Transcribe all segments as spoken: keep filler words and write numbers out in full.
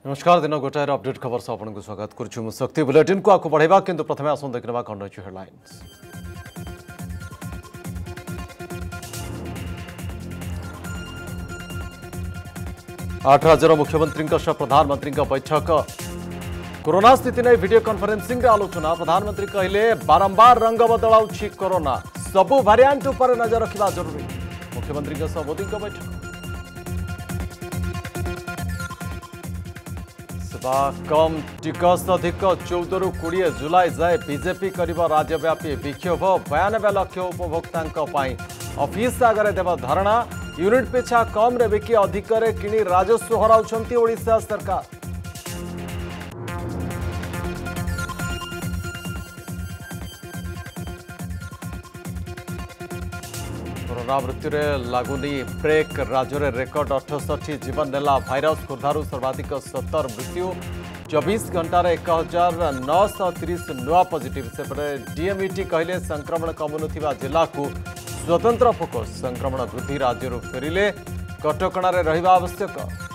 नमस्कार दिन गोटायर अपडेट खबर से आपको स्वागत करुँ शक्ति बुलेटिन को आगे बढ़ावा किंतु प्रथम आसन देखा कौन रही हेडलाइंस। आठ राज्यर मुख्यमंत्री प्रधानमंत्री बैठक कोरोना स्थिति नहीं वीडियो कॉन्फ्रेंसिंग आलोचना। प्रधानमंत्री कहले बारंबार रंग बदलाउछि कोरोना सबु भारिएंट उपर नजर रखा जरूरी। मुख्यमंत्री मोदी बैठक सेवा कम टिकस अधिक चौदह रु कोड़े जुलाई जाए बीजेपी करिब राज्यव्यापी विक्षोभ। बयानबे लक्ष उपभोक्ता ऑफिस आगे देव धारणा। यूनिट पिछा कम रे बिकी अधिक किणी राजस्व हराउछंती ओडिशा सरकार। कोरोना मृत्यु लगुनि ब्रेक। राज्य में रेकर्ड अठसठी जीवन नेला भाइरस। खोर्धारू सर्वाधिक सत्तर मृत्यु। चौबीस घंटार एक हजार नौश तीस नुआ पॉजिटिव। सेपटे डीएमईटी कहले संक्रमण कमुनुथिबा जिला को स्वतंत्र फोकस। संक्रमण वृद्धि राज्य फेरिले कटकणा रहिबा आवश्यक।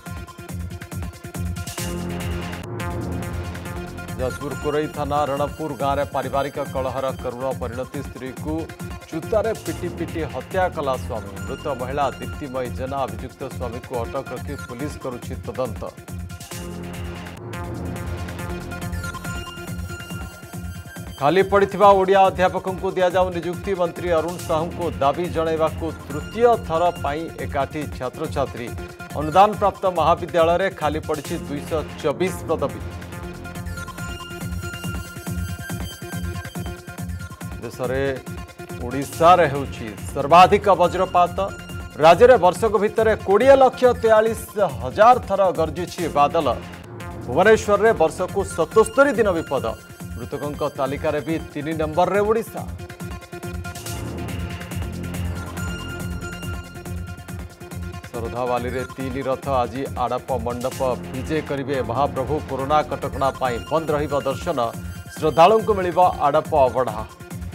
जाजपुर कोरई थाना रणपुर गाँव में पारिवारिक कलहर करुण परिणति। स्त्री को जूतारे पिटी पिटी हत्या कला स्वामी। मृत महिला दीप्तिमयी जेना। अभियुक्त स्वामी को अटक रखी पुलिस करुछि तदंत। खाली पड़िथिबा ओडिया अध्यापकों को दिया जाऊ नियुक्ति। मंत्री अरुण साहू को दाबी जणाइबाकू तृतीय थर पाई एकाठी छात्र छात्री। अनुदान प्राप्त महाविद्यालय रे खाली पड़ी दुईश चौबीस पदवी। देश में ओडिशा रे होउछि सर्वाधिक वज्रपात। राज्य में वर्षक भितर कोड़े लक्ष तेयालीस हजार थर गर्जुछि बादल। भुवनेश्वर में वर्षक सतस्तरी दिन विपद। मृतकों तालिका भी तीन नंबर रे ओडिशा। शरधावाली रे तीन रथ आज आड़प मंडप विजे करिवे। महाप्रभु कोरोना कटकणा पाई बंद रहिबा दर्शन। श्रद्धालु को मिलिबा आड़प अवढ़ा।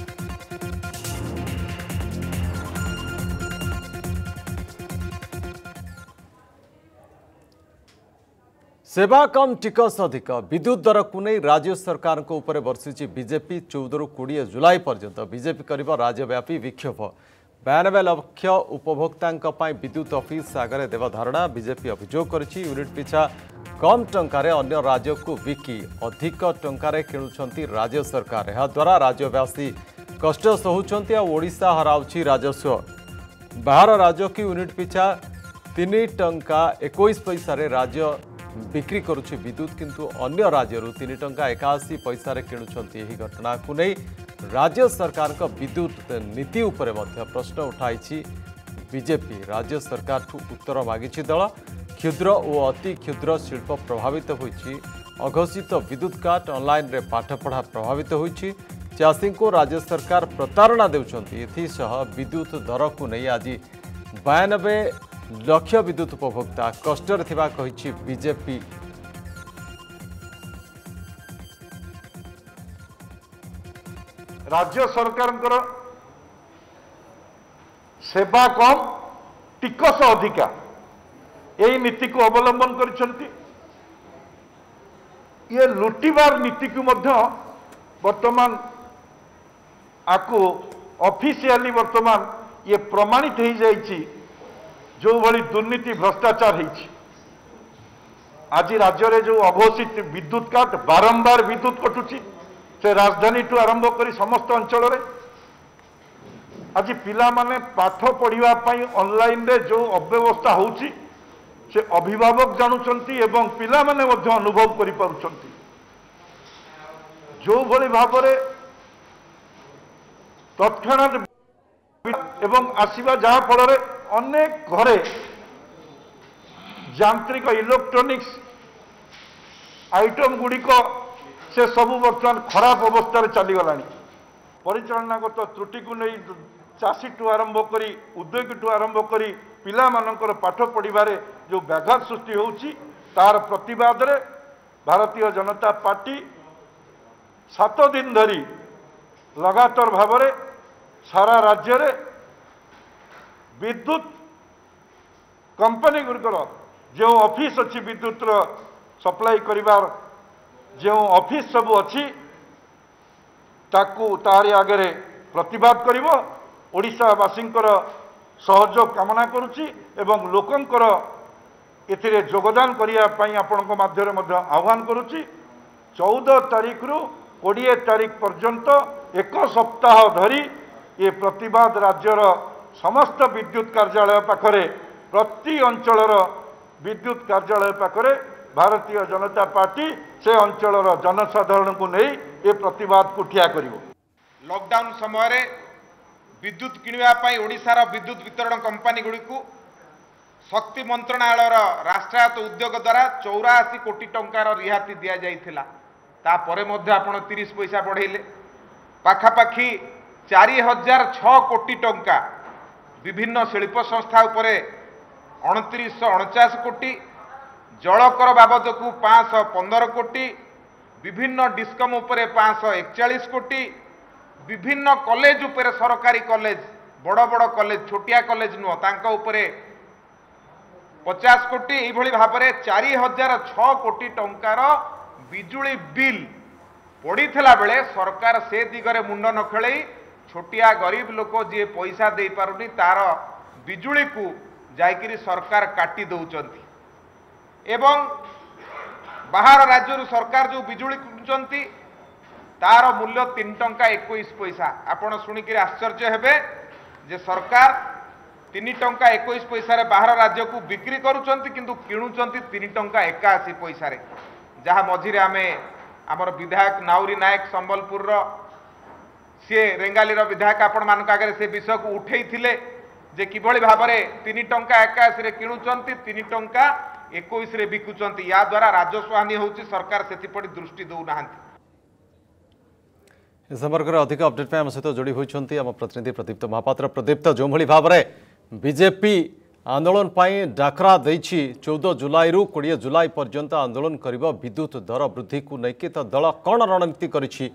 सेवा कम टिकस अधिक। विद्युत दर को नहीं राज्य सरकार को ऊपर बर्षिछि बीजेपी। चौदह रु कोड़े जुलाई पर्यंत बीजेपी करिब राज्यव्यापी विक्षोभ। बयानबे लक्ष उपभोक्ता विद्युत ऑफिस आगे देव धारणा। बीजेपी अभियोग करिछि यूनिट पिछा कम टंकारे अन्य राज्य को बिकी अधिक टंकारे किणुछंती राज्य सरकार। यह द्वारा राज्यवासी कष्ट सहुछंती आ ओडिशा हराउछि राजस्व। बाहर राज्य की यूनिट पिछा तीन टंका इक्कीस पैसा रे राज्य बिक्री करुछि विद्युत किंतु अन्य राज्य तीन टंका एकाशी पैसा रे किणुछंती। एही घटना को नहीं राज्य सरकार का विद्युत नीति उपरे मध्य प्रश्न उठाई बीजेपी। राज्य सरकार ठू उत्तर मागिछि दल। क्षुद्र और अति क्षुद्र शिल्प प्रभावित होइछि। अघोषित विद्युत काट ऑनलाइन रे पाठपढ़ा प्रभावित होइछि। चाषी को राज्य सरकार प्रतारणा देउछंती। एथिसह विद्युत दर को नहीं आज बयानबे लक्ष विद्युत उपभोक्ता कष्टर थिबा कहिछि बीजेपी। राज्य सरकार सेवा कम टिकस अधिका यही नीति को अवलंबन करिसेंती। ये लुटिबार नीति को मध्य वर्तमान आकु ऑफिशियली वर्तमान ये प्रमाणित हो जाइछि। जो भली दुर्नीति भ्रष्टाचार होइछि। आज राज्य में जो अघोषित विद्युत काट बारंबार विद्युत कटुची से राजधानी ठू आरंभ करी समस्त अंचल रे। आज पिला माने पाठ पढ़िबा पई ऑनलाइन रे जो अव्यवस्था होउची से अभिभावक जानुचंती एवं पिला माने मध्य अनुभव करि पारुचंती। जो भली भाबरे तत्क्षणात एवं आसीबा जहा फल अनेक घरे यांत्रिक इलेक्ट्रॉनिक्स आइटम गुड़िक से सबू बर्तमान खराब अवस्था चलीगला। परिचालनागत त्रुटि को नहीं चाषी ठू आरंभ करी उद्योगी ठू आरंभ करी पिला मानकर पाठ पढ़िबारे जो व्याघात सृष्टि होउछि तार प्रतिवाद रे भारतीय जनता पार्टी सात दिन धरी लगातार भाव में सारा राज्य रे विद्युत कंपनी गुड़िकर जो ऑफिस अच्छी विद्युत सप्लाई करिवार जो ऑफिस सब अच्छी ताकू तारी आगे प्रतिवाद करिवो ओडिशावासींकर सहयोग कामना करुच्ची एवं लोकंकर एथिरे योगदान करिया पई आपनक माध्यम मध्य आह्वान करुच्ची। चौदह तारीख रु कोड़े तारीख पर्यंत एक सप्ताह धरी ये प्रतिवाद राज्यर समस्त विद्युत कार्यालय पाखरे प्रति अंचलर विद्युत कार्यालय पाखरे भारतीय जनता पार्टी से अंचलर जनसाधारण को नहीं ये प्रतिवाद को ठिया करिवो। लॉकडाउन समय रे विद्युत किणवाई ओडिशार विद्युत वितरण कंपनी गुड़ी को शक्ति मंत्रणालय राष्ट्रायत्त उद्योग द्वारा चौराशी कोटी टंकार रिहाती दिया जाइथिला। तापरे मध्य आपण तीस पैसा बढ़ेले पाखापाखी चारि हजार छः कोटी टंका विभिन्न शिल्प संस्था उपरे अणतीस अणचाश कोटी जलकर बाबद को पाँच पंदर कोटी विभिन्न डिस्कम उपरे पाँच एकचाश कोटी विभिन्न कॉलेज उपरे सरकारी कॉलेज बड़ बड़ कॉलेज छोटिया कॉलेज नुह तांका उपरे पचास कोटी यही भाव में चारि हजार छः कोटी टंकार बिजुली बिल पड़ीथिला बेले सरकार से दिगरे मुंड न खेलई छोटिया गरीब लोक जी पैसा दे पारुनी तार बिजुली को जाइकरी सरकार काटी दौचंती एवं बाहर राज्य सरकार जो बिजुली किणुचंती तार मूल्य तीन टंका इक्कीस पैसा। आपण शुणिक आश्चर्य हेबे जे सरकार तीन टंका इक्कीस पैसा रे बाहर राज्य को बिक्री करुचंती किंतु किणुचंती तीन टंका एकाशी पैसा रे। जहाँ मझिरे आमे आमर विधायक नाउरी नायक संबलपुर सी रेंगाली विधायक आपण मानक आगे से विषय को उठे जे किभली भाव में तीन टंका एकाशी रे किणुचंती तीन टंका इक्कीस रे बिकुचंती। या द्वारा राजस्व हानि होउची सरकार सेतिपടി दृष्टि दउ नाहंती। इस संपर्क में अधिक अपडेट में आम सहित जोड़ी होती आम प्रतिनिधि प्रदीप्त महापात्र। प्रदीप्त जो भली भाव में बीजेपी आंदोलन पर डाकरा देछि चौदह जुलाई रु कोड़े जुलाई पर्यंत आंदोलन करिबा विद्युत दर वृद्धि को लेकिन तो दल कौन रणनीति करिछि?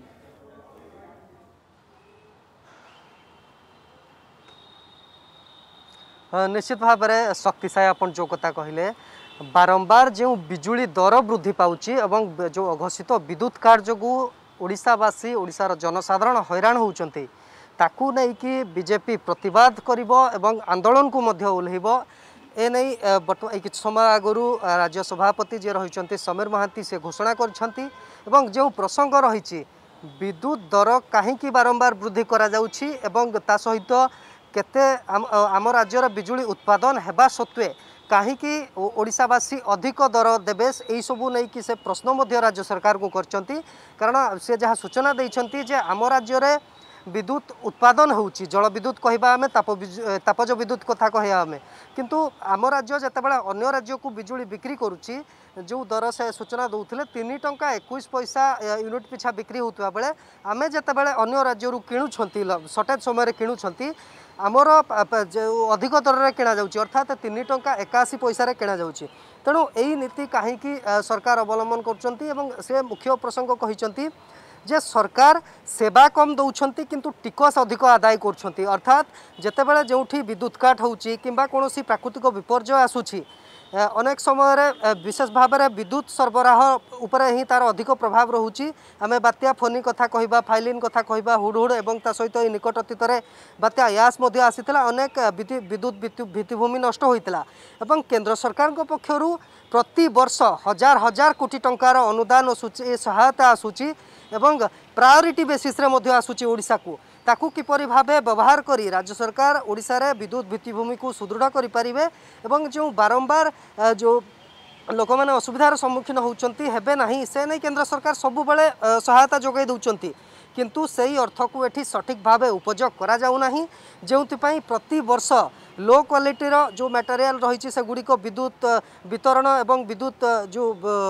निश्चित भाव में शक्तिशाली अपन जो कथा कहले बारंबार जो बिजुली दर वृद्धि पाउछि एवं जो अघोषित विद्युत कार्ड जो ओडिशावासी ओडिशार जनसाधारण हैरान होउचंती ताकू नहीं कि बीजेपी प्रतिवाद करिबो एवं आंदोलन को मध्य ओल्हेबो ए नहीं बर्तमान किछ समय आगु राज्य सभापति जे रहिचंती समीर महांती से घोषणा करछंती एवं जो प्रसंग रहिछि विद्युत दर काहेकि बारंबार वृद्धि करा जाउछि एवं ता सहित केते आम, आम राज्यर बिजुली उत्पादन हेबा सत्वे कहीं ओडिशावासी अधिक दर देवे यही सबू नहीं कि से प्रश्न मध्य राज्य सरकार को करचंती। कारण से जहाँ सूचना देइछंती जे आम राज्य रे विद्युत उत्पादन होउची जल विद्युत कहबा आमे ताप तापज विद्युत कथा कहया आमे किंतु आम राज्य जेतेबेले अन्य राज्य को बिजुली बिक्री करुची जो दर से सूचना दौथिले तीन टंका इक्कीस पैसा यूनिट पिछा बिक्री होतबा बेले आमे जेतेबेले अन्य राज्य रु किणुछंती सर्टेज समय रे किणुछंती आमर जो अधिक दर में किणा जाउची अर्थात तीन टंका एकाशी पैसा रे किणा जाउची। तेणु यही नीति कहीं सरकार अवलंबन करचंती एवं से मुख्य प्रसंग कहिचंती जे सरकार सेवा कम दौरान किंतु टिकस अधिक आदाय कर अर्थात जितेबाला जो विद्युत काट होउची किंबा कोनोसी प्राकृतिक विपर्यय आसुची अनेक समय विशेष भाव में विद्युत सरबराह उपरे ही तार अधिक प्रभाव रोची। आम बात्या फोनी कथा कहबा फाइलिन कथा कहबा हुडहुड एवं ता सहित निकट अतीत बात्या यास मध्य आसीथिला अनेक विद्युत भित्तिभूमि नष्ट होइतिला एवं केंद्र सरकार पक्षरु प्रति वर्ष हजार हजार कोटी टंकार अनुदान आसूची सहायता आसूची एवं प्रायोरिटी बेसिस रे मध्य आसूची ओडिशा को ताकू किपरि भाबे व्यवहार करी राज्य सरकार ओडिशा रे विद्युत भित्तिभूमि को सुदृढ़ करि परिबे एवं जो बारंबार जो लोक मैंने असुविधार सम्मुखीन होउचंती हेबे नाही से नहीं केंद्र सरकार सबु बेले सहायता जोगाई दउचंती किंतु सही अर्थ को एठी सठिक भावे उपयोग करा जाउ नाही जेउतिपई प्रति वर्ष लो क्वालिटीर जो मटेरियल रही से गुड़िक विद्युत वितरण एवं विद्युत जो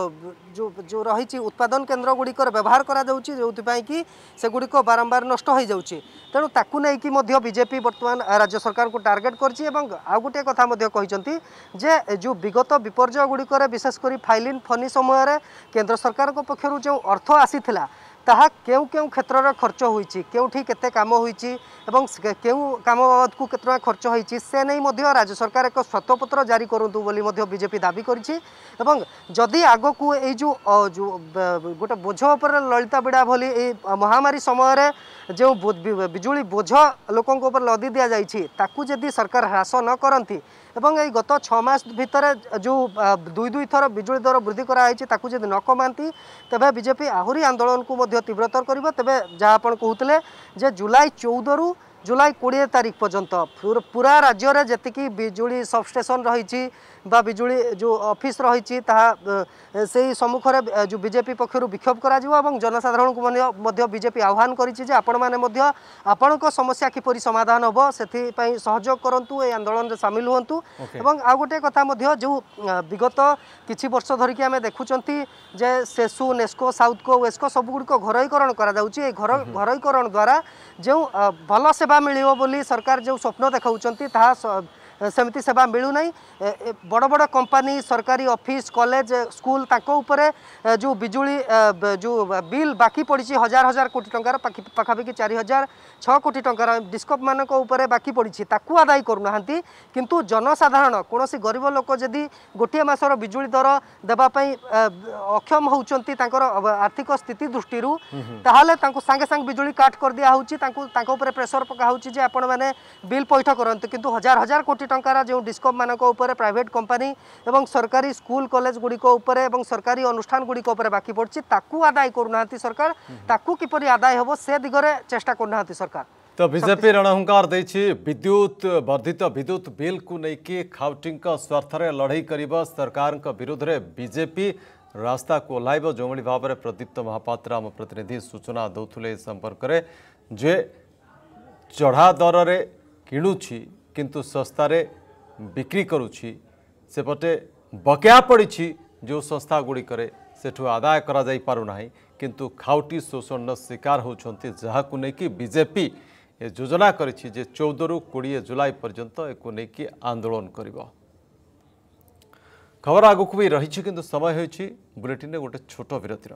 जो जो रही उत्पादन केन्द्र गुड़िकर व्यवहार करा जाउची जोउतिपई कि से गुड़िक बारंबार नष्ट हो जाउची। तेणु ताकू नहीं कि मध्य बीजेपी वर्तमान राज्य सरकार को टार्गेट करछि एवं आ गोटे कथा मध्य कहिसंती जे जो विगत विपर्यय गुड़िकर विशेषकर फाइलिन फनी समय केंद्र सरकार पक्षरु जो अर्थ आसीथिला ताहा केउ केउ क्षेत्र खर्च होईची केउठी केते काम होईची एवं केउ काम बाबद को केतना खर्च होईची से नहीं मध्य राज्य सरकार एक श्वेतपत्र जारी करंतु बोली मध्य बीजेपी दाबी करिछि एवं जदि आगो को ए जो जो गोटे बोझ पर ललिता बिड़ा भली ए महामारी समय रे जो बिजुली बोझ लोकों ऊपर लदी दिया जाइछि ताकू जदि सरकार ह्रास न करंती एवं ए गत छः मास भितर जो दुई दुई थर बिजुली दर वृद्धि कराई ताकू जदि न कमाती तेबे बीजेपी आहुरी आंदोलन को मध्य तीव्रतर करिबो। तेबे जहाँ आपण कहूतले जे जुलाई चौदह रु जुलाई कोड़े तारीख पर्यंत पूरा राज्य रे जतिकी बिजुली सबस्टेशन रही बा बिजुली जो ऑफिस रही से सम्मुख रे जो बीजेपी पक्षर विक्षोभ करा एवं जनसाधारण को मध्य बीजेपी आह्वान करिछि जे आपण माने मध्य आपणक समस्या किपरि समाधान होबो सेथि सहयोग करंतु ए आंदोलन रे शामिल हुंतु। एवं आ गोटे कथा मध्य जो विगत किछि वर्ष धरिकी आमे देखुचंती जे सेसु नेस्को साउथको वेस्को सब गुड़िक घरोईकरण करा जाउछि ए घर घरोईकरण द्वारा जो भल सेवा मिलिबो बोली सरकार जो स्वप्न देखाउचंती ताहा सेमती सेवा मिलू नहीं। बड़ बड़ कंपनी सरकारी ऑफिस कॉलेज स्कूल ताको उपरे जो बिजुली जो बिल बाकी पड़ी हजार हजार कोटी टंकार पाखापाखि चार हजार छः कोटी टंकार डिस्कप मान बाकी पड़ी ताकू आदाय करूना किंतु जनसाधारण कौन गरीब लोक जदि गोटे मासर बिजुली दर देवाई अक्षम होती आर्थिक स्थिति दृष्टि ताहले सांगे सांगे बिजुली काट कर दिया होची प्रेसर पका होची आपण मैंने बिल पैठ करते किंतु हजार हजार कोटी टंकार जो डिस्कप मान प्राइवेट कंपनी एवं सरकारी स्कूल कॉलेज गुड़िक एवं सरकारी अनुष्ठान गुड़िक बाकी पड़ी ताकू आदाय करूना सरकार ताकू किपरि आदाय होबो से दिगरे चेष्टा करना सरकार। तो बीजेपी रणहुंकार देछि विद्युत वर्धित विद्युत बिल को लेकिन खाउटी स्वार्थ लड़ई कर सरकार विरोध में बीजेपी रास्ता को ओह्लाइब जो भाव में प्रदीप्त महापात्र आम प्रतिनिधि सूचना दौले संपर्क में जे चढ़ा दर रे किणुछि किंतु सस्तारे बिक्री करुछि सेपटे बकेया पड़ी जो संस्था गुड़िक सेठू आदाय करा जाई पारु नाही किंतु खाउटी शोषण शिकार होउछंती जहाकु नेकी बीजेपी ए योजना करिछि जे चौदह रु बीस जुलाई पर्यंत एको नेकी आंदोलन करिवो। खबर आगुक भी रही किंतु समय होइछि बुलेटिन गोटे छोट विरतिर।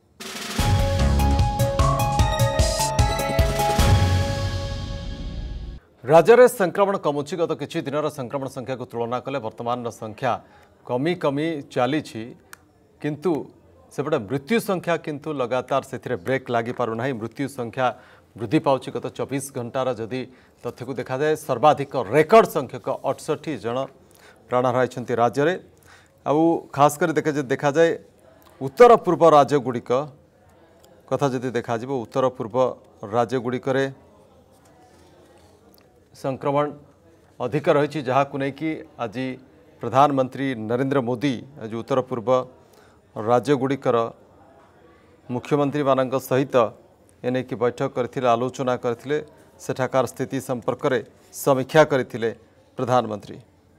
राज्य में संक्रमण कमुची गत किछि दिनर संक्रमण संख्या को तुलना कले वर्तमान संख्या कमी कमी चली किंतु सेपटे मृत्यु संख्या किंतु लगातार से ब्रेक लगी पारु नाही। मृत्यु संख्या वृद्धि पाउछि गत चौबीस घंटार जदि तथ्य को देखा जाए सर्वाधिक रेकर्ड संख्यक अठसठी जन प्राण हराइछन्ति राज्य में। आउ खास कर देखा देखा जाए उत्तर पूर्व राज्य गुड़िक कथा जदि देखा जिवो उत्तर पूर्व राज्य गुड़िक संक्रमण अधिक रही जहाँ को लेकिन आज प्रधानमंत्री नरेंद्र मोदी आज उत्तर पूर्व राज्य गुड़िकर मुख्यमंत्री मान सहित एने की बैठक करथिले आलोचना करथिले सेठाकार स्थिति संपर्क में समीक्षा करथिले प्रधानमंत्री।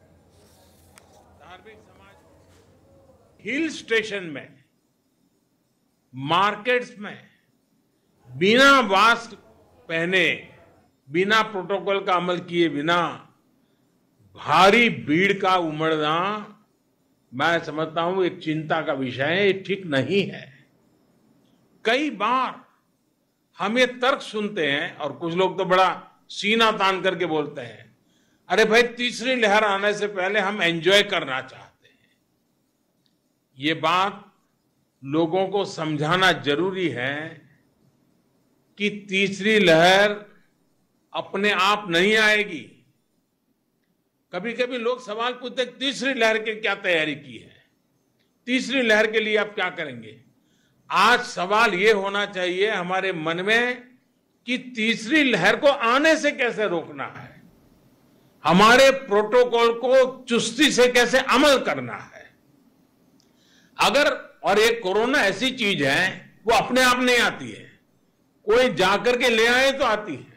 हिल स्टेशन में मार्केट्स में बिना मास्क पहने बिना प्रोटोकॉल का अमल किए बिना भारी भीड़ का उमड़ना मैं समझता हूं एक चिंता का विषय है, ये ठीक नहीं है। कई बार हम ये तर्क सुनते हैं और कुछ लोग तो बड़ा सीना तान करके बोलते हैं, अरे भाई तीसरी लहर आने से पहले हम एंजॉय करना चाहते हैं। ये बात लोगों को समझाना जरूरी है कि तीसरी लहर अपने आप नहीं आएगी। कभी कभी लोग सवाल पूछते हैं तीसरी लहर की क्या तैयारी की है, तीसरी लहर के लिए आप क्या करेंगे। आज सवाल ये होना चाहिए हमारे मन में कि तीसरी लहर को आने से कैसे रोकना है, हमारे प्रोटोकॉल को चुस्ती से कैसे अमल करना है। अगर और एक कोरोना ऐसी चीज है वो अपने आप नहीं आती है, कोई जाकर के ले आए तो आती है।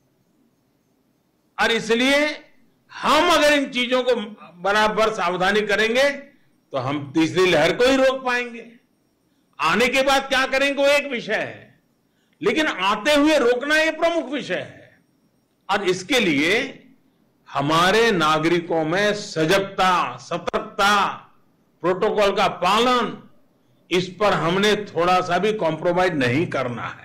और इसलिए हम अगर इन चीजों को बराबर सावधानी करेंगे तो हम तीसरी लहर को ही रोक पाएंगे। आने के बाद क्या करेंगे वो एक विषय है, लेकिन आते हुए रोकना ये प्रमुख विषय है। और इसके लिए हमारे नागरिकों में सजगता, सतर्कता, प्रोटोकॉल का पालन, इस पर हमने थोड़ा सा भी कॉम्प्रोमाइज नहीं करना है।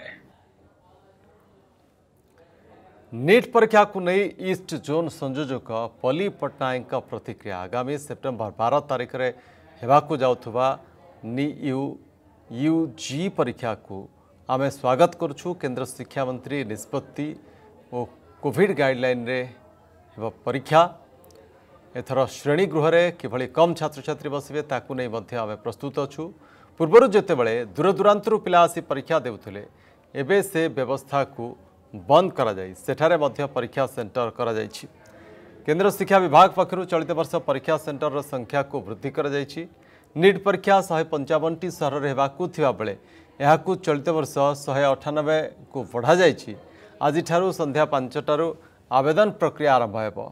नीट परीक्षा को नहीं ईस्ट जोन संयोजक पली पट्टनायक का प्रतिक्रिया आगामी सेप्टेम्बर बारह तारिख में हेबाकु जाउथुबा नी यू यूजी परीक्षा को आमे स्वागत करुछु। केंद्र शिक्षा मंत्री निष्पत्ति और कोविड गाइडलाइन रे हेबा परीक्षा एथर श्रेणी गृह रे किभली कम छात्र छात्री बसिबे ताकू नै मध्ये आमे प्रस्तुत अछु। पूर्वरु जेतेबेले दूर दूरांतरु पिला आसी परीक्षा देउथिले एबे से व्यवस्था को बंद करा जाय सेठारे मध्य परीक्षा सेंटर करा जायछि। केंद्र शिक्षा विभाग पक्षरु चलित वर्ष परीक्षा सेंटर संख्या को वृद्धि करा जायछि। नीट परीक्षा शहे पंचावन टी सहर रे हेबाकु थिबा बेले एहाकु चलित वर्ष शहे अठानबे को बढ़ा जायछि। आज ठारू संध्या पांचटारू आवेदन प्रक्रिया आरंभ हेबो।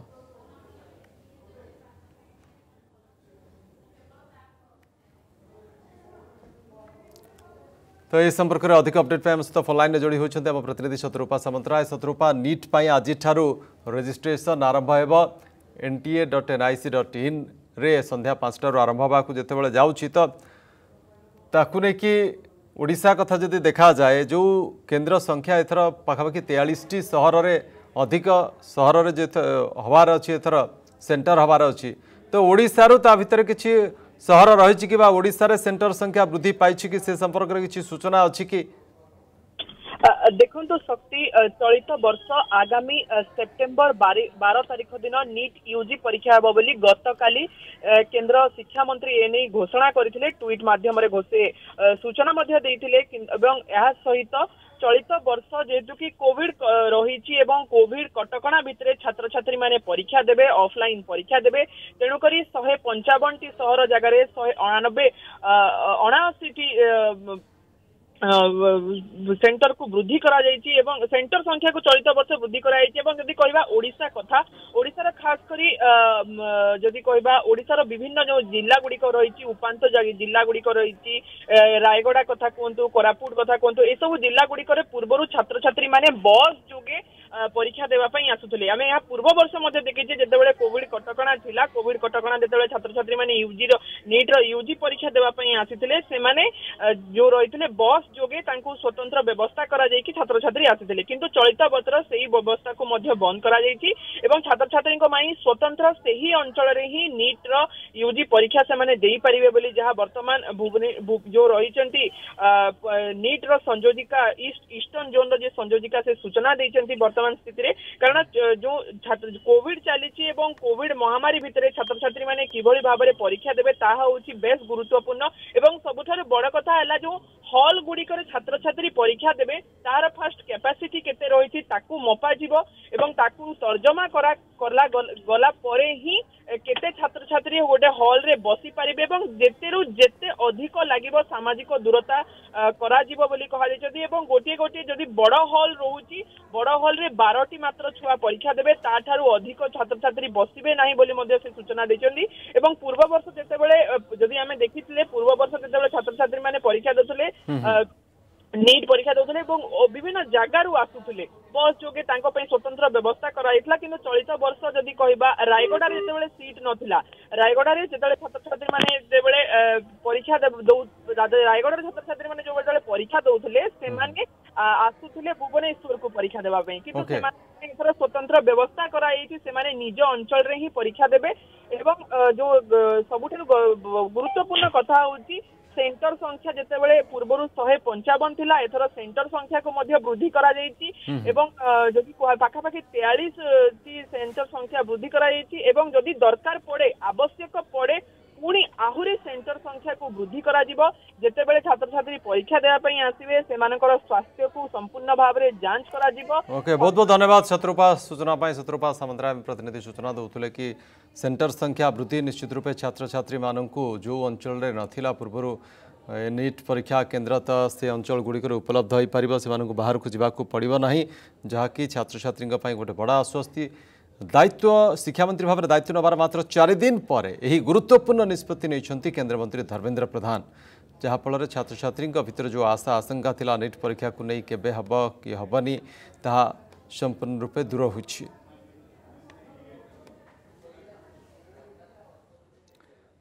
तो ये संपर्क में अधिक अपडेट आम सहित फोन लाइन जोड़ी होती आम प्रतिनिधि शत्रुपा सामंतराय। शत्रुपा नीट पाई आज रजिस्ट्रेशन आरंभ हो एनटीए डट एनआईसी डट इन रे संध्या पांचटारू आरंभ होगा जिते जाऊँगी तो ताकू नहीं कि ओडिशा कथा जदि देखा जाए जो केंद्र संख्या एथर पाखापाखि तेयालीस टी सहर रे अधिक सहर रे हबार अच्छी एथर सेंटर हबार अच्छी तो ओडिशारू ता भितर किछि सहर रही कि ओडिशा रे सेंटर संख्या वृद्धि पाई कि से संपर्क में किसी सूचना अच्छी कि देखो तो शक्ति चलित वर्ष आगामी सेप्टेम्बर बारह तारिख दिन नीट यूजी परीक्षा हेबो बोली गतकाली केंद्र शिक्षा मंत्री एने घोषणा करथिले ट्वीट माध्यम रे घोषे सूचना मध्ये देइथिले एवं एहा सहित चलित वर्ष जेहेतु कि कोविड रही एवं कोविड कटकणा भितर छात्र छात्री माने परीक्षा देबे ऑफलाइन परीक्षा देबे तेणु करी शहे पंचावन टी सहर जगार शहे अणानबे अणाशी टी सेंटर को वृद्धि करा जायछि एवं सेंटर संख्या को चलित वर्ष वृद्धि करा जायछि एवं जदि कहबा ओडिशा कथा ओडिशा रा खास करी जदि कहबा ओडिशा रा विभिन्न जो जिल्ला गुडी को रहिछि उपांत जिल्ला गुडी को रहिछि रायगड़ा कथा कोंतु कोरापुट कथा कोंतु ए सब जिल्ला गुडी करे पूर्वरु छात्र छात्री माने बस जोगे परीक्षा देवा पई आसुथले आमे या पूर्व वर्ष मध्ये देखिछि जेतेबेले कोविड कटकणा थिला कोविड कटकणा जेतेबेले छात्र छात्री माने यूजी रो नीट रो यूजी परीक्षा देवा पई आसिथिले से माने जो रहिथिले बस जोगे तांको स्वतंत्र व्यवस्था करा जाय कि छात्र छात्री आसिथिले किंतु चलित वर्ष सेही व्यवस्था को मध्ये बंद करा जायछि एवं छात्र छात्री को माई स्वतंत्र सेही अंचल रे ही नीट रो यूजी परीक्षा से माने देई परिबे बोली जहा वर्तमान भुवने जो रहिचंती नीट रो संयोजिका ईस्ट ईस्टर्न जोन रो जे संयोजिका से सूचना देइचंती वर्तमान स्थिति रे कारण जो छात्र कोविड चलीछि एवं कोविड महामारी भितरे छात्र छात्री माने किभଳି भाबरे परीक्षा देबे ताहा होछि बेस गुरुत्वपूर्ण एवं सबुठार बड़ कथा हैला जो हॉल गुडी करे छात्र छात्री परीक्षा देबे तार फास्ट कैपेसिटी केते रहिछि ताकू मपा जीवो एवं ताकू तर्जमा करा करला गला परे ही केते छात्र छात्री गोटे हॉल रे बसी पारिबे एवं जेतेरु जेते अधिक लागिबो सामाजिक दूरता करा जीवो बोली कहा जायछि एवं गोटे गोटे जदि बड़ हॉल रहउछि बड़ हॉल रे बारह टी मात्र छुआ परीक्षा देबे ता ठारू अधिक छात्र छात्री बसिबे नाही बोली मध्ये से सूचना दैछन्ती एवं पूर्व वर्ष जेतेबेले जदि हमें देखिथिले पूर्व वर्ष जेतेबेले छात्र छात्री माने परीक्षा देथले नीट परीक्षा देउथले एवं विभिन्न जगारू आसुथले बस जोगे तांको पई स्वतंत्र व्यवस्था कराइतला किंतु चलित वर्ष जदि कहबा रायगड़ा रे जेतेबेले सीट नथिला रायगड़ा रे जेतेबेले छात्र छात्री माने जेतेबेले परीक्षा दउ रायगड़ा रे छात्र छात्री माने जो जेतेबेले परीक्षा दउथले से माने आसुथले भुवनेश्वर को परीक्षा देबा पई किंतु से माने एथर स्वतंत्र व्यवस्था कराइछि से माने निज अंचल रे ही परीक्षा देबे एवं जो सबुठारु गुरुत्वपूर्ण कथा होछि सेंटर संख्या जेतेबेले पूर्वरु शहे पंचावन थिला एथर सेंटर संख्या को मध्ये वृद्धि करा जायछि एवं जदि पाखापाखि तेयालीस टी सेंटर संख्या वृद्धि करा जायछि एवं जदि दरकार पड़े आवश्यक पड़े पुणी आहुरी सेंटर संख्या को वृद्धि करा जिवो जेतेबेले छात्र छात्री परीक्षा देवा पई आसीबे सेमानकर स्वास्थ्य को संपूर्ण भाव रे जांच करा जिवो। ओके बहुत बहुत धन्यवाद शत्रुपा सूचना पाई। शत्रुपा सामंतराय प्रतिनिधि सूचना दउथले कि सेंटर संख्या वृद्धि निश्चित रूपे छात्र छात्री माननकु जो अंचल रे नथिला पूर्वरु नीट परीक्षा केन्द्र तो से अंचल गुड़िक उपलब्ध हो पार से बाहर को जावाक पड़ो ना जहाँकि छात्र छात्री गोटे बड़ा आश्वस्ति दायित्व शिक्षा मंत्री भाव में दायित्व नबार मात्र चार दिन पर यही गुरुत्वपूर्ण निष्पत्ति नहीं केन्द्रमंत्री धर्मेन्द्र प्रधान जहाँफल छात्र छात्री भितर जो आशा आशंका थिला नीट परीक्षा को नहीं केबे हब कि हबनी ताहा संपूर्ण रूपे दूर होछि।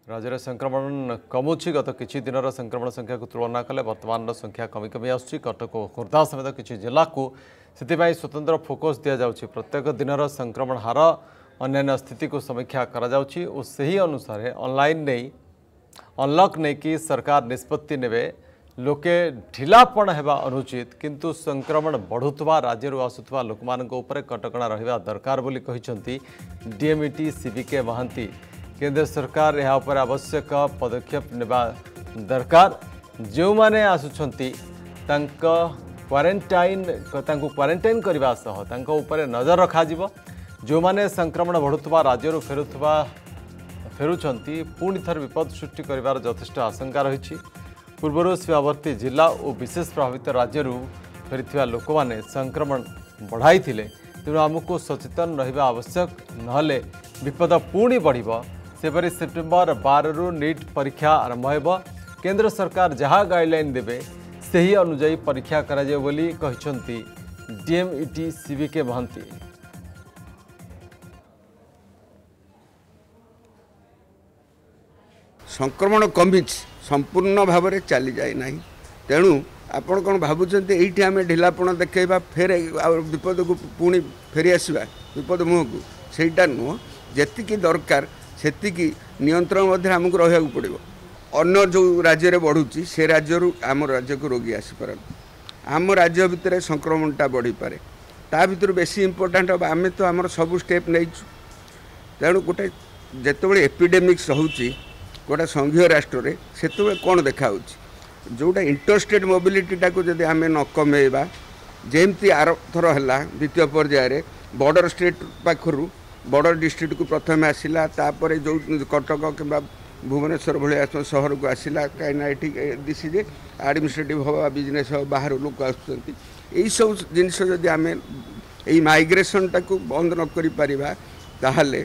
राज्य में संक्रमण कमुची गत किछि दिन संक्रमण संख्या को तुलना कले वर्तमान संख्या कमी कमी आसुछि कटक और खोर्धा समेत किछि जिला को सेतिबाई स्वतंत्र फोकस दिया जाउछि प्रत्येक दिन संक्रमण हार अन्य स्थिति को समीक्षा करा जाउछि और सही अनुसार ऑनलाइन नहीं अनलॉक नहीं कि सरकार निष्पत्ति नेबे लोके ढिलापण हेबा अनुचित किंतु संक्रमण बढ़ुवा राज्य आसुवा लोक उपर कटकणा रहिबा दरकार बोली कहिसंती डीएमईटी सीबीके महांती केंद्र सरकार यह उपर आवश्यक पदक्षेप नेबा दरकार जो माने आसुछंती तांका क्वारंटाइन तांको क्वारंटाइन करबा सह तांको उपर नजर रखा जिवो जो माने संक्रमण बढ़ुवा राज्य फेरुवा फेरुछंती पुणी थर विपद सृष्टि करिवार यथेष्ट आशंका रही पूर्व सीमावर्ती जिला और विशेष प्रभावित राज्य फेरी लोक मैंने संक्रमण बढ़ाई तेणु आमको सचेतन रहा आवश्यक नहले विपद पुणी बढ़ सेपरी सेप्टेम्बर बार रु नीट परीक्षा आरंभ हो केंद्र सरकार जहाँ गाइडलाइन देवे सही अनुजाई परीक्षा कराए बोली कहते डीएमईटी सीबीके महांती। संक्रमण कमी संपूर्ण भाव में चली जाए ना तेणु आपण कौन भावुं ये आम ढिलापण देखा फेर विपद को पुणी फेरी आसवा विपद मुह को सहीटा नुह जी दरकार सेतिकी नियंत्रण आमको रहा पड़ो अन्न जो राज्य में बढ़ुची से राज्य आम राज्य को रोगी आसीपार आम राज्य भितर संक्रमणटा बढ़ी पारे ता भर बेसी इम्पोर्टाट हम आम तो आम सब स्टेप नहीं तेणु गोटे जिते एपिडेमिक्स होची गोटे संघीय राष्ट्र में से कौन देखा जोटा इंटरस्टेट मोबिलिटीटा को जब आम न कमेवा जमती आर थर है द्वितीय पर्यायर बॉर्डर स्टेट पाखर बॉर्डर डिस्ट्रिक्ट को प्रथम आसला तापर जो कटक कि भुवनेश्वर भाया सहर को आसला कहीं दिशी जे आडमिनिस्ट्रेटिव हवा बिजनेस हवा बाहर लोक आसुँच यही सब जिनस जदि आम यही माइग्रेशन टाक बंद न कर पारिबा ताहले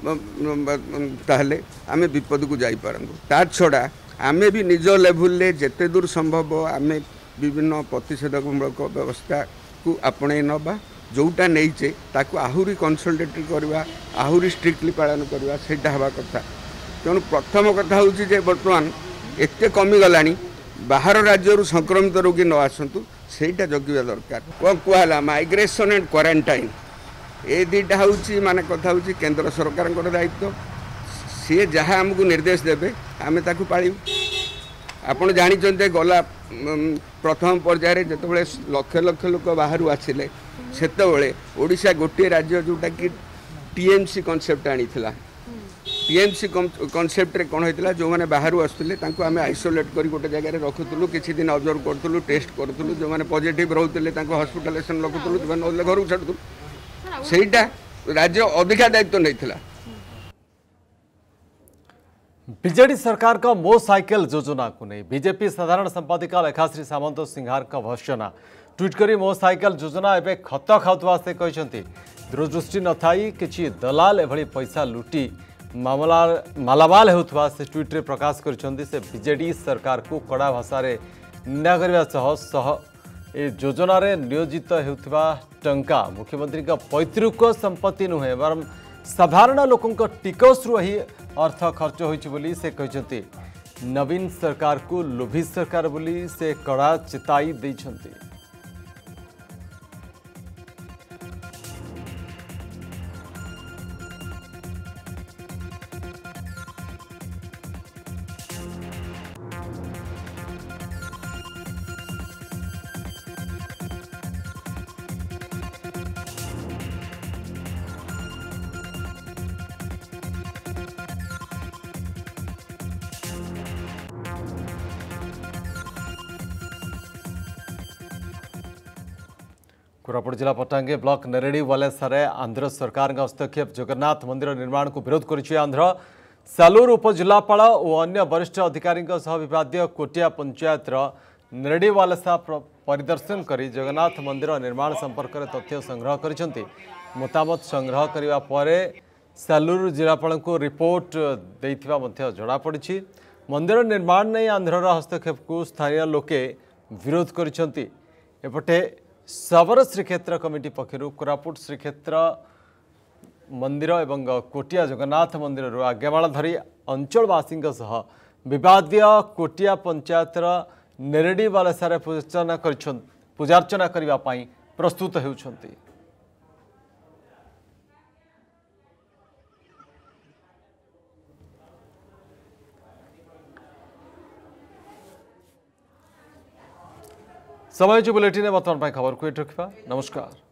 ताहले आम विपद को जापारु ता छड़ा आम भी निज लेवल जिते दूर संभव आम विभिन्न प्रतिषेधकमूलक व्यवस्था को आपणे नवा जोटा नहींचे ताकू आहुरी कनसल्टेट करवा आहुरी स्ट्रिक्टली पालन करवा सेटा हवा कथा तेणु प्रथम कथा हूँ जे बर्तमान एत कमीगला बाहर राज्य संक्रमित रोगी न आसतु सेटा जगिवा दरकार कौन कहला माइग्रेशन एंड क्वारंटाइन ए दुईटा हूँ माने कथा हूँ केंद्र सरकार दायित्व सी जहाँ आमको निर्देश देवे आम ताकू पालू आपड़ जानते गला प्रथम पर्यायर जिते लक्ष लक्ष लोक बाहर आसिले सेतबले ओडिशा गोटे राज्य जोटा कि टीएमसी कॉन्सेप्ट आनी टीएमसी कॉन्सेप्ट रे कौन होता जो मैंने बाहर आसुले आम आइसोलेट कर गोटे जगह रखुलु किसी दिन ऑब्जर्व करूँ टेस्ट करूँ जो मैंने पॉजिटिव रोते हॉस्पिटलाइजेशन रखुलु जो मैंने घर छाड़ू सेटा राज्य अधिका दायित्व नहीं। बीजेडी सरकार का मो साइकिल योजना को नहीं बीजेपी साधारण संपादिका लेखाश्री सामंत सिंहार का भर्सना ट्वीट करी मो साइकिल योजना एवं खत खाऊवा से कहते दूरदृष्टि न थाई किछि दलाल एभली पैसा लुटी मामला मालामाल होता से ट्वीट्रे प्रकाश करछन्ती से बीजेडी सरकार को कड़ा भाषा निंदा करने सह सह ए योजन नियोजित होता टंका मुख्यमंत्री का पैतृक संपत्ति नुहे बरम साधारण लोकों टिकस रु ही अर्थ खर्च होती से कहते नवीन सरकार को लोभी सरकार बोली से कड़ा चेताई देछन्ती। कोरापुट जिला पटांगे ब्लॉक नेरेडी वालेसारे आंध्र सरकार हस्तक्षेप जगन्नाथ मंदिर निर्माण को विरोध करिछि आंध्र सालूर उपजिलापाल और अन्य वरिष्ठ अधिकारी विवादीय कोटिया पंचायत नेरेडी वालेसा परिदर्शन कर जगन्नाथ मंदिर निर्माण संपर्क में तथ्य संग्रह करिसेंति मतामत संग्रह करने पर सालूर जिलापाल को रिपोर्ट देइथिबा मध्य जणा पड़िछि मंदिर निर्माण नहीं आंध्र हस्तक्षेप को स्थानीय लोके विरोध करिसेंति एपटे सबल श्रीक्षेत्र कमिटी पक्षर कोरापुट श्रीक्षेत्र मंदिर एवं कोटिया जगन्नाथ मंदिर आज्ञामाल धरी अंचलवासी विवादीय कोटिया पंचायतर नेरेडी बालेसारे पूजार्चना कर पूजार्चना करने प्रस्तुत होउछंती। समय बुलेटिन बर्तमान खबर को रखा। नमस्कार।